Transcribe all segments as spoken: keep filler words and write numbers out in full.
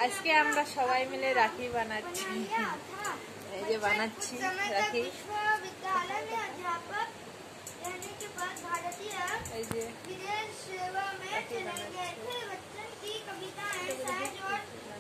আজকে আমরা সবাই মিলে রাখি বানাচ্ছি। এই যে বানাচ্ছি রাখি। এই যে বিদেশ সেবা में चले गए थे बच्चन की कविताएं सहज और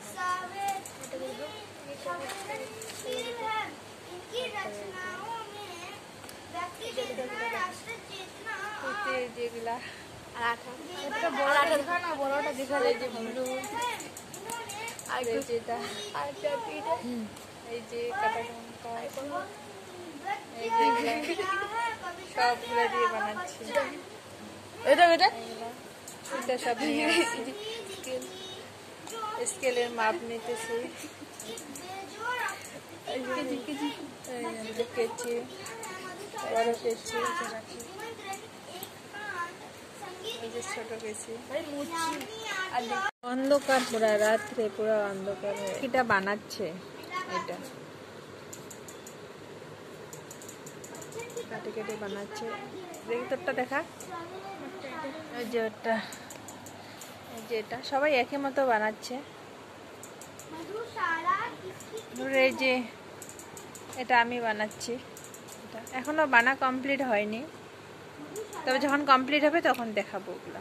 सावेशील है। इनकी रचनाओं में व्यक्ति चेतना, राष्ट्र चेतना और जेगला आठा এটা বড়টা দেখা না, বড়টা দেখা এই যে ব্লু আর যেটা আটা পিটা এই যে কাটা লঙ্কা এই যে সবগুলো দিয়ে বানাচ্ছি। এটা এটা এটা সব নিয়ে স্কেলের মাপ নিতেছি। কেচি বড় কেচি এই যে ছোট কেচি। অন্ধকার পুরা রাত্রে পুরা অন্ধকার হয়ে এটা বানাচ্ছে। এটা কাটে কেটে বানাচ্ছে। দেখি তোরটা দেখা। এই যে ওটা এই যে এটা সবাই একই মতো বানাচ্ছে। এই যে এটা আমি বানাচ্ছি। এটা এখনো বানা কমপ্লিট হয়নি, তবে যখন কমপ্লিট হবে তখন দেখাবো ওগুলো।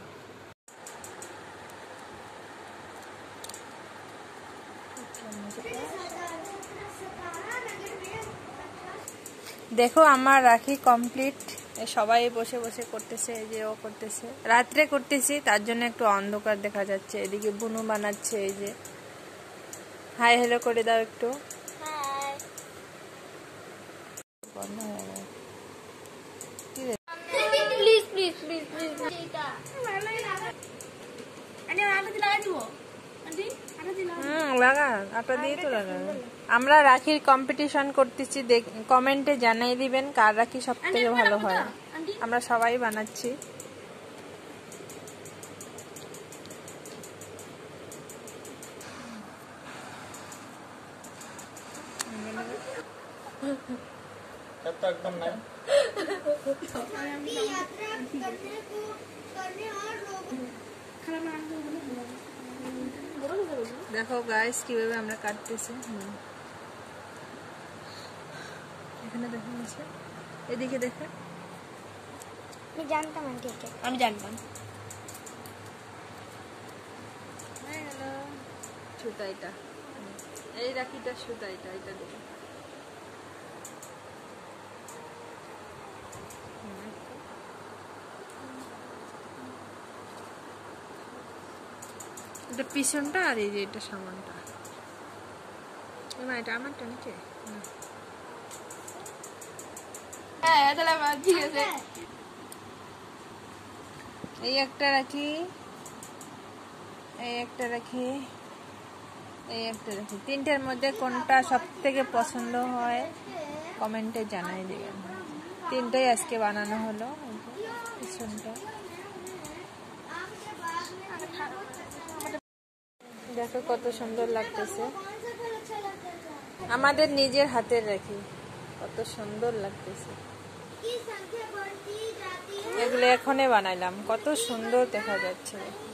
দেখো আমার রাখি কমপ্লিট। সবাই বসে বসে করতেছে, এই যে ও করতেছে। রাত্রে করতেছি তার জন্য একটু অন্ধকার দেখা যাচ্ছে। এদিকে বুনু বানাচ্ছে। এই যে হাই হ্যালো করে দাও একটু। লাগা আটা দিয়ে তো লাগা। আমরা রাখির কম্পিটিশন করতেছি, কমেন্টে জানাই দিবেন কার রাখি সব থেকে ভালো হয়। আমরা সবাই বানাচ্ছি। দেখো গাইস কিভাবে আমরা কাটতেছি। এখানে দেখো নিচে, এদিকে দেখো। আমি জানতাম আন্টি, আমি জানতাম। হ্যালো সুতা, এটা এই রাখিটা সুতা, এটা এটা দেখো। এটা পিছনটা আর এই যে এটা সামানটা। এটা আমারটা নিচে। হ্যাঁ তাহলে ঠিক আছে। এই একটা রাখি, এই একটা রাখি, এই একটা রাখি। তিনটার মধ্যে কোনটা সব থেকে পছন্দ হয় কমেন্টে জানাই দিবেন। তিনটাই আজকে বানানো হলো। পিছনটা দেখো কত সুন্দর লাগতেছে। আমাদের নিজের হাতের রাখি, কত সুন্দর লাগতেছে। এগুলো এখনই বানাইলাম, কত সুন্দর দেখা যাচ্ছে।